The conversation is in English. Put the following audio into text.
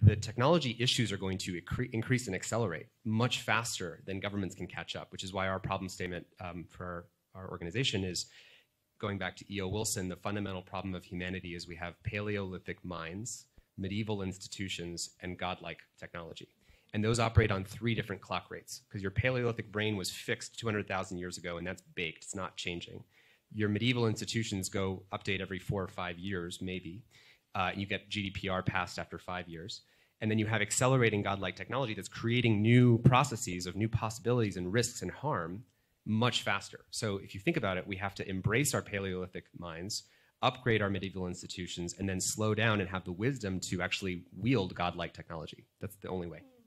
the technology issues are going to increase and accelerate much faster than governments can catch up, which is why our problem statement for our organization is, going back to E.O. Wilson, the fundamental problem of humanity is we have Paleolithic minds, medieval institutions, and godlike technology. And those operate on 3 different clock rates, because your Paleolithic brain was fixed 200,000 years ago, and that's baked. It's not changing. Your medieval institutions go update every 4 or 5 years, maybe. You get GDPR passed after 5 years. And then you have accelerating godlike technology that's creating new processes of new possibilities and risks and harm much faster. So if you think about it, we have to embrace our Paleolithic minds, upgrade our medieval institutions, and then slow down and have the wisdom to actually wield godlike technology. That's the only way.